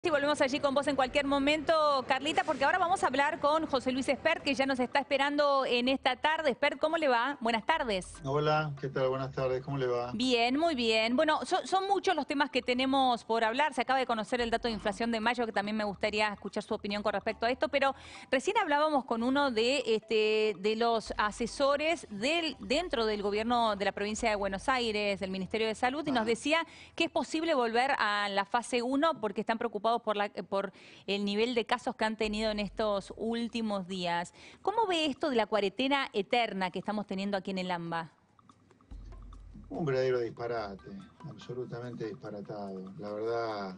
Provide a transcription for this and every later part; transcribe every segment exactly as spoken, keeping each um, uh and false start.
Sí, volvemos allí con vos en cualquier momento, Carlita, porque ahora vamos a hablar con José Luis Espert, que ya nos está esperando en esta tarde. Espert, ¿cómo le va? Buenas tardes. Hola, ¿qué tal? Buenas tardes, ¿cómo le va? Bien, muy bien. Bueno, son, son muchos los temas que tenemos por hablar. Se acaba de conocer el dato de inflación de mayo, que también me gustaría escuchar su opinión con respecto a esto, pero recién hablábamos con uno de, este, de los asesores del, dentro del gobierno de la provincia de Buenos Aires, del Ministerio de Salud, y nos Ajá. decía que es posible volver a la fase uno porque están preocupados por, la, por el nivel de casos que han tenido en estos últimos días. ¿Cómo ve esto de la cuarentena eterna que estamos teniendo aquí en el AMBA? Un verdadero disparate, absolutamente disparatado. La verdad,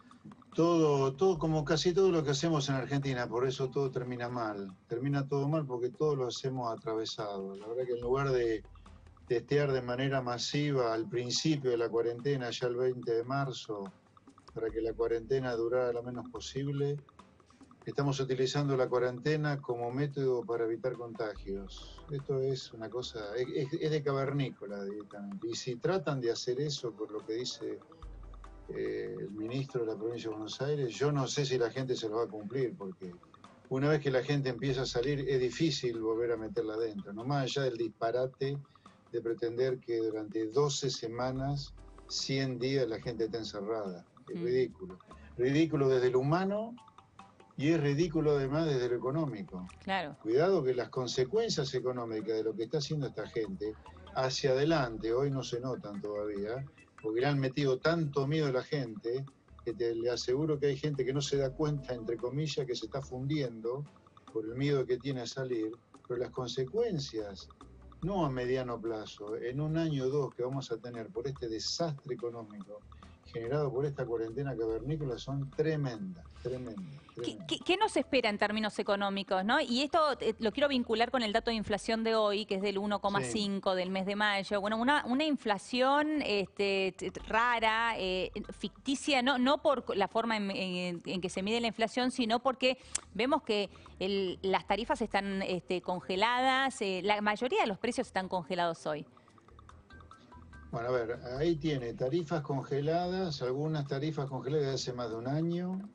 todo, todo, como casi todo lo que hacemos en Argentina, por eso todo termina mal. Termina todo mal porque todo lo hacemos atravesado. La verdad que en lugar de testear de manera masiva al principio de la cuarentena, ya el veinte de marzo, para que la cuarentena durara lo menos posible, estamos utilizando la cuarentena como método para evitar contagios. Esto es una cosa, es, es de cavernícola directamente. Y si tratan de hacer eso, por lo que dice eh, el ministro de la provincia de Buenos Aires, yo no sé si la gente se lo va a cumplir, porque una vez que la gente empieza a salir, es difícil volver a meterla adentro. No más allá del disparate de pretender que durante doce semanas, cien días, la gente esté encerrada. Es Mm, ridículo. Ridículo desde lo humano. Y es ridículo además desde lo económico. claro. Cuidado que las consecuencias económicas de lo que está haciendo esta gente hacia adelante hoy no se notan todavía, porque le han metido tanto miedo a la gente que te, le aseguro que hay gente que no se da cuenta, entre comillas, que se está fundiendo por el miedo que tiene a salir, pero las consecuencias, no a mediano plazo, en un año o dos que vamos a tener por este desastre económico generado por esta cuarentena cavernícola son tremendas, tremendas, ¿Qué, tremendas. qué, qué nos espera en términos económicos, ¿no? Y esto eh, lo quiero vincular con el dato de inflación de hoy, que es del uno coma Sí. cinco del mes de mayo. Bueno, una, una inflación este, t- t- rara, eh, ficticia, no, no por la forma en, en- en que se mide la inflación, sino porque vemos que el- las tarifas están este, congeladas, eh, la mayoría de los precios están congelados hoy. Bueno, a ver, ahí tiene tarifas congeladas, algunas tarifas congeladas de hace más de un año,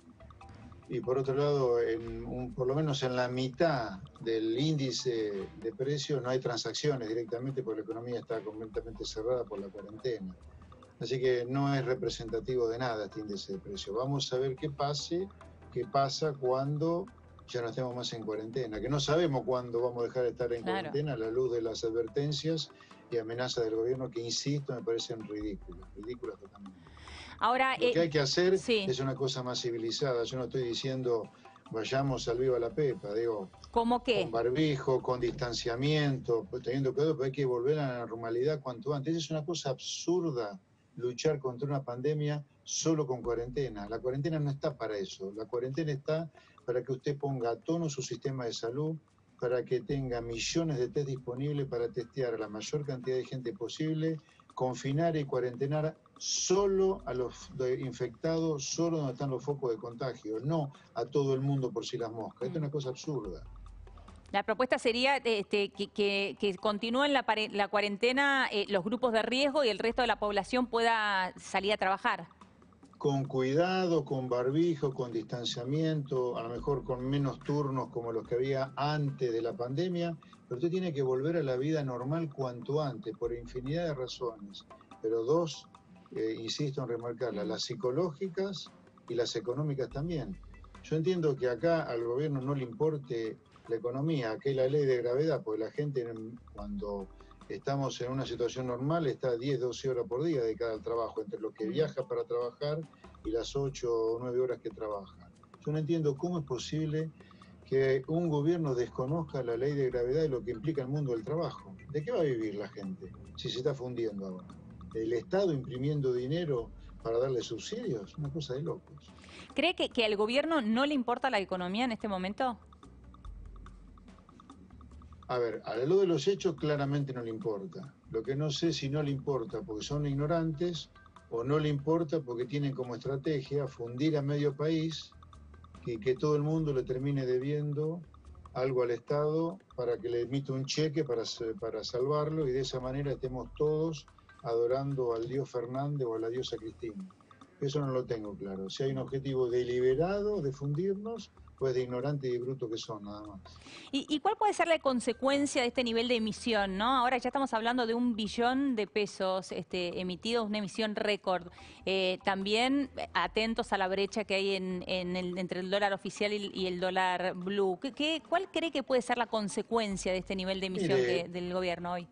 y por otro lado, en un, por lo menos en la mitad del índice de precios no hay transacciones directamente porque la economía está completamente cerrada por la cuarentena. Así que no es representativo de nada este índice de precios. Vamos a ver qué pase, qué pasa cuando ya no estemos más en cuarentena, que no sabemos cuándo vamos a dejar de estar en Claro. cuarentena a la luz de las advertencias y amenazas del gobierno que, insisto, me parecen ridículas, ridículas totalmente. Ahora, Lo que eh, hay que hacer sí, es una cosa más civilizada. Yo no estoy diciendo vayamos al viva la pepa, digo, ¿cómo con qué? barbijo, con distanciamiento, pues, teniendo cuidado, pero hay que volver a la normalidad cuanto antes. Es una cosa absurda luchar contra una pandemia solo con cuarentena. La cuarentena no está para eso. La cuarentena está para que usted ponga a tono su sistema de salud, para que tenga millones de test disponibles para testear a la mayor cantidad de gente posible, confinar y cuarentenar solo a los infectados, solo donde están los focos de contagio, no a todo el mundo por si las moscas. Esto es Mm. una cosa absurda. La propuesta sería este, que, que, que continúen la, pare- la cuarentena eh, los grupos de riesgo y el resto de la población pueda salir a trabajar. Con cuidado, con barbijo, con distanciamiento, a lo mejor con menos turnos como los que había antes de la pandemia, pero usted tiene que volver a la vida normal cuanto antes, por infinidad de razones. Pero dos, eh, insisto en remarcarlas, Mm. las psicológicas y las económicas también. Yo entiendo que acá al gobierno no le importe la economía, que es la ley de gravedad, porque la gente cuando estamos en una situación normal está diez, doce horas por día dedicada al trabajo, entre lo que Mm. viaja para trabajar y las ocho o nueve horas que trabaja. Yo no entiendo cómo es posible que un gobierno desconozca la ley de gravedad y lo que implica el mundo del trabajo. ¿De qué va a vivir la gente si se está fundiendo ahora? ¿El Estado imprimiendo dinero para darle subsidios? Una cosa de locos. ¿Cree que, que al gobierno no le importa la economía en este momento? A ver, a la luz de los hechos claramente no le importa. Lo que no sé si no le importa porque son ignorantes o no le importa porque tienen como estrategia fundir a medio país y que todo el mundo le termine debiendo algo al Estado para que le emita un cheque para, para salvarlo y de esa manera estemos todos adorando al dios Fernández o a la diosa Cristina. Eso no lo tengo claro. Si hay un objetivo deliberado de fundirnos, pues de ignorante y bruto que son, nada más. ¿Y, ¿Y cuál puede ser la consecuencia de este nivel de emisión, ¿no? Ahora ya estamos hablando de un billón de pesos este, emitidos, una emisión récord. Eh, también atentos a la brecha que hay en, en el, entre el dólar oficial y, y el dólar blue. ¿Qué, qué, ¿Cuál cree que puede ser la consecuencia de este nivel de emisión Mire, que, del gobierno hoy?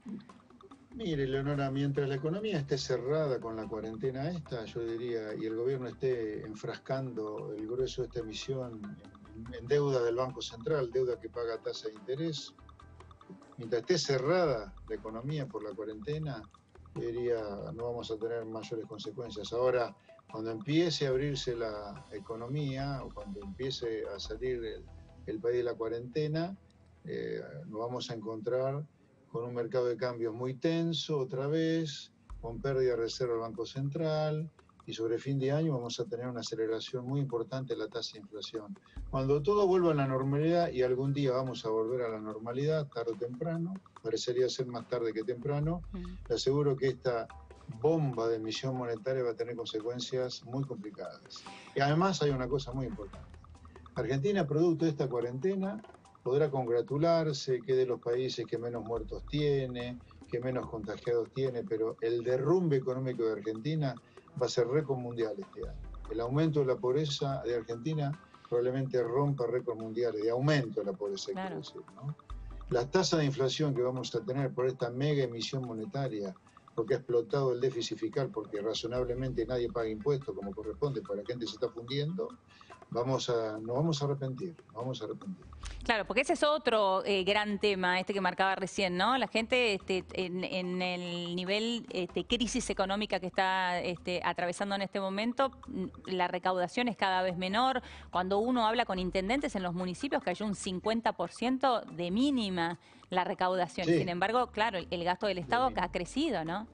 Mire, Leonora, mientras la economía esté cerrada con la cuarentena esta, yo diría, y el gobierno esté enfrascando el grueso de esta emisión en, en deuda del Banco Central, deuda que paga tasa de interés, mientras esté cerrada la economía por la cuarentena, yo diría, no vamos a tener mayores consecuencias. Ahora, cuando empiece a abrirse la economía o cuando empiece a salir el, el país de la cuarentena, eh, nos vamos a encontrar con un mercado de cambios muy tenso otra vez, con pérdida de reserva del Banco Central, y sobre fin de año vamos a tener una aceleración muy importante de la tasa de inflación. Cuando todo vuelva a la normalidad, y algún día vamos a volver a la normalidad, tarde o temprano, parecería ser más tarde que temprano, le aseguro que esta bomba de emisión monetaria va a tener consecuencias muy complicadas. Y además hay una cosa muy importante. Argentina, producto de esta cuarentena, podrá congratularse que de los países que menos muertos tiene, que menos contagiados tiene, pero el derrumbe económico de Argentina va a ser récord mundial este año. El aumento de la pobreza de Argentina probablemente rompa récord mundiales de aumento de la pobreza, claro. Quiero decir, ¿no? La tasa de inflación que vamos a tener por esta mega emisión monetaria, porque ha explotado el déficit fiscal, porque razonablemente nadie paga impuestos como corresponde, porque la gente se está fundiendo, vamos a, nos vamos a arrepentir, nos vamos a arrepentir. Claro, porque ese es otro eh, gran tema, este que marcaba recién, ¿no? La gente este, en, en el nivel de este, crisis económica que está este, atravesando en este momento, la recaudación es cada vez menor. Cuando uno habla con intendentes en los municipios, cayó un cincuenta por ciento de mínima la recaudación. Sí. Sin embargo, claro, el, el gasto del Estado ha crecido, ¿no?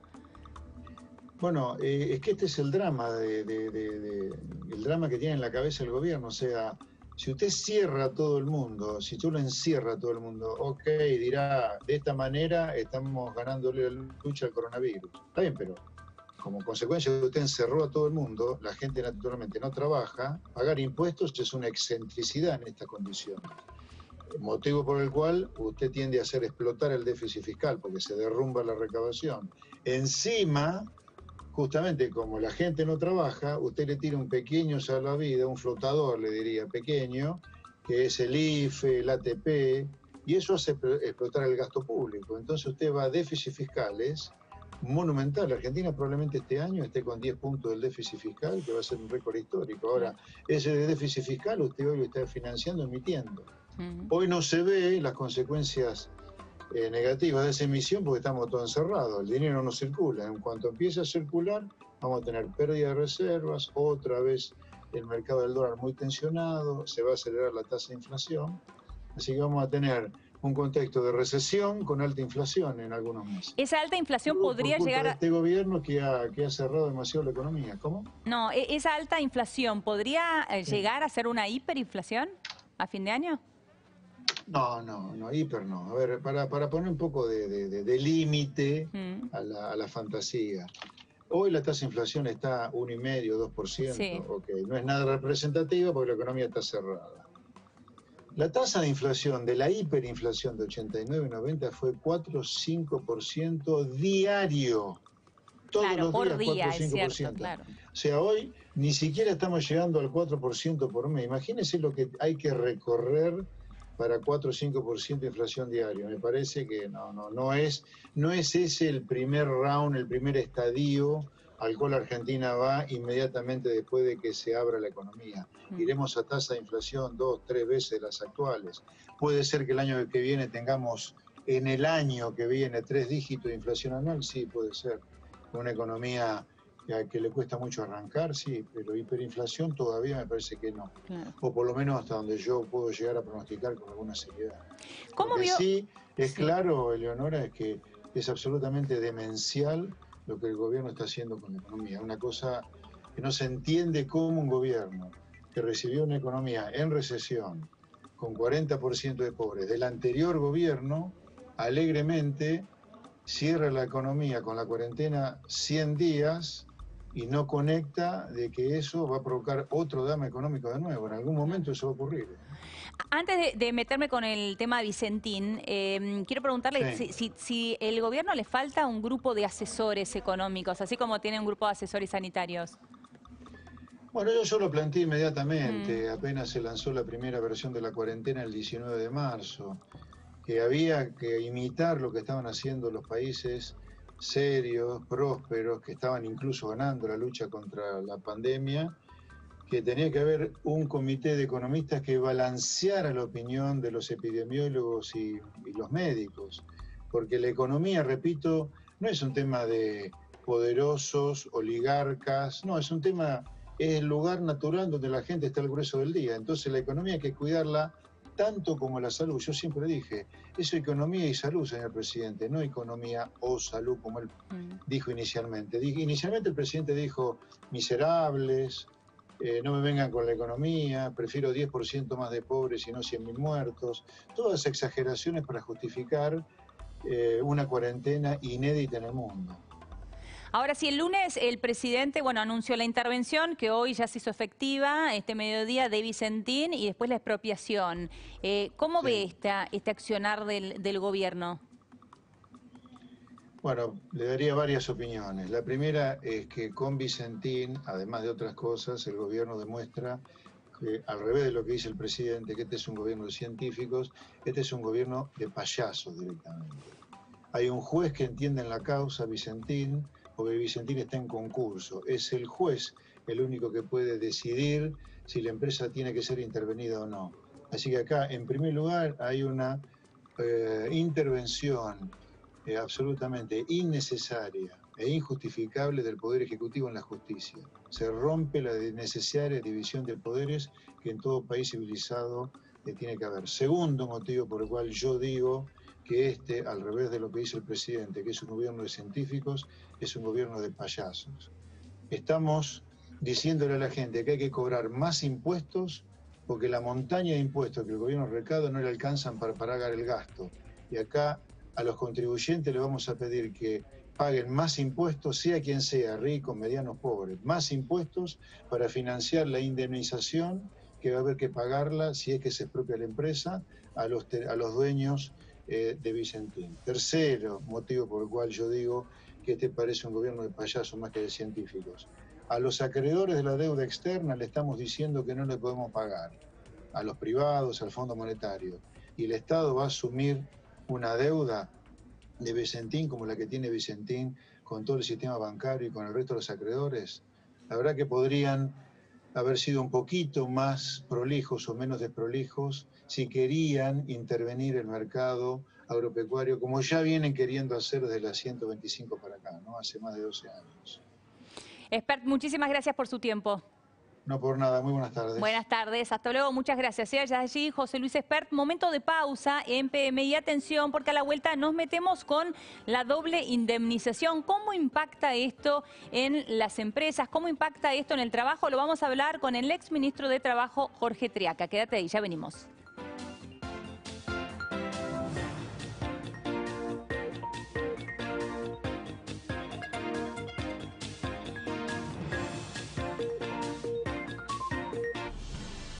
Bueno, eh, es que este es el drama, de, de, de, de, el drama que tiene en la cabeza el gobierno. O sea, si usted cierra a todo el mundo, si tú lo encierra a todo el mundo, ok, dirá, de esta manera estamos ganándole la lucha al coronavirus. Está bien, pero como consecuencia de que usted encerró a todo el mundo, la gente naturalmente no trabaja, pagar impuestos es una excentricidad en esta condición. Motivo por el cual usted tiende a hacer explotar el déficit fiscal, porque se derrumba la recaudación. Encima, justamente como la gente no trabaja, usted le tira un pequeño salvavidas, un flotador, le diría, pequeño, que es el I F E, el A T P, y eso hace explotar el gasto público. Entonces usted va a déficits fiscales monumental. Argentina probablemente este año esté con diez puntos del déficit fiscal, que va a ser un récord histórico. Ahora, ese déficit fiscal usted hoy lo está financiando, emitiendo. Hoy no se ve las consecuencias Eh, negativas de esa emisión porque estamos todos encerrados, el dinero no circula. En cuanto empiece a circular, vamos a tener pérdida de reservas, otra vez el mercado del dólar muy tensionado, se va a acelerar la tasa de inflación, así que vamos a tener un contexto de recesión con alta inflación en algunos meses. Esa alta inflación por, podría por llegar a... este gobierno que ha, que ha cerrado demasiado la economía. ¿Cómo? No, esa alta inflación podría sí. llegar a ser una hiperinflación a fin de año. No, no, no, hiper no. A ver, para, para poner un poco de, de, de, de límite mm. a, la, a la fantasía. Hoy la tasa de inflación está uno coma cinco, dos por ciento, sí. Okay. No es nada representativo porque la economía está cerrada. La tasa de inflación de la hiperinflación de ochenta y nueve noventa fue cuatro coma cinco por ciento diario. Todos claro, los por días, día, cuatro coma cinco por ciento. Es cierto, claro. O sea, hoy ni siquiera estamos llegando al cuatro por ciento por mes. Imagínense lo que hay que recorrer para cuatro o cinco por ciento de inflación diaria. Me parece que no, no, no es, no es ese el primer round, el primer estadio al cual Argentina va inmediatamente después de que se abra la economía. Iremos a tasa de inflación dos, tres veces las actuales. Puede ser que el año que viene tengamos, en el año que viene, tres dígitos de inflación anual, sí, puede ser. Una economía que le cuesta mucho arrancar, sí, pero hiperinflación todavía me parece que no. Claro. O por lo menos hasta donde yo puedo llegar a pronosticar con alguna seriedad. ¿Cómo Lo que vio? sí es sí. claro, Eleonora, es que es absolutamente demencial lo que el gobierno está haciendo con la economía. Una cosa que no se entiende cómo un gobierno que recibió una economía en recesión, con cuarenta por ciento de pobres, del anterior gobierno, alegremente cierra la economía con la cuarentena cien días, y no conecta de que eso va a provocar otro drama económico de nuevo. En algún momento eso va a ocurrir. Antes de, de meterme con el tema de Vicentín, eh, quiero preguntarle Sí. si, si, si el gobierno le falta un grupo de asesores económicos, así como tiene un grupo de asesores sanitarios. Bueno, yo, yo lo planteé inmediatamente, Mm. apenas se lanzó la primera versión de la cuarentena el diecinueve de marzo, que había que imitar lo que estaban haciendo los países serios, prósperos, que estaban incluso ganando la lucha contra la pandemia, que tenía que haber un comité de economistas que balanceara la opinión de los epidemiólogos y, y los médicos, porque la economía, repito, no es un tema de poderosos, oligarcas, no, es un tema, es el lugar natural donde la gente está al grueso del día. Entonces la economía hay que cuidarla tanto como la salud. Yo siempre dije, eso es economía y salud, señor presidente, no economía o salud, como él Mm. dijo inicialmente. Inicialmente el presidente dijo, miserables, eh, no me vengan con la economía, prefiero diez por ciento más de pobres y no cien mil muertos. Todas exageraciones para justificar eh, una cuarentena inédita en el mundo. Ahora, si el lunes el presidente, bueno, anunció la intervención que hoy ya se hizo efectiva, este mediodía de Vicentín y después la expropiación. Eh, ¿Cómo Sí. ve esta, este accionar del, del gobierno? Bueno, le daría varias opiniones. La primera es que con Vicentín, además de otras cosas, el gobierno demuestra que, al revés de lo que dice el presidente, que este es un gobierno de científicos, este es un gobierno de payasos directamente. Hay un juez que entiende en la causa, Vicentín, porque Vicentín está en concurso. Es el juez el único que puede decidir si la empresa tiene que ser intervenida o no. Así que acá, en primer lugar, hay una eh, intervención eh, absolutamente innecesaria e injustificable del Poder Ejecutivo en la justicia. Se rompe la necesaria división de poderes que en todo país civilizado eh, tiene que haber. Segundo motivo por el cual yo digo que este, al revés de lo que dice el presidente, que es un gobierno de científicos, es un gobierno de payasos. Estamos diciéndole a la gente que hay que cobrar más impuestos porque la montaña de impuestos que el gobierno recauda no le alcanzan para pagar el gasto. Y acá a los contribuyentes les vamos a pedir que paguen más impuestos, sea quien sea, ricos, medianos, pobres, más impuestos para financiar la indemnización que va a haber que pagarla si es que se expropia la empresa a los, a los dueños eh, de Vicentín. Tercero motivo por el cual yo digo que este parece un gobierno de payasos más que de científicos. A los acreedores de la deuda externa le estamos diciendo que no le podemos pagar, a los privados, al Fondo Monetario, y el Estado va a asumir una deuda de Vicentín como la que tiene Vicentín con todo el sistema bancario y con el resto de los acreedores. La verdad que podrían haber sido un poquito más prolijos o menos desprolijos si querían intervenir el mercado agropecuario, como ya vienen queriendo hacer desde la ciento veinticinco para acá, ¿no? Hace más de doce años. Expert, muchísimas gracias por su tiempo. No por nada, muy buenas tardes. Buenas tardes, hasta luego, muchas gracias. ¿eh? Ya allí José Luis Expert, momento de pausa en P M I. Atención, porque a la vuelta nos metemos con la doble indemnización. ¿Cómo impacta esto en las empresas? ¿Cómo impacta esto en el trabajo? Lo vamos a hablar con el exministro de Trabajo, Jorge Triaca. Quédate ahí, ya venimos.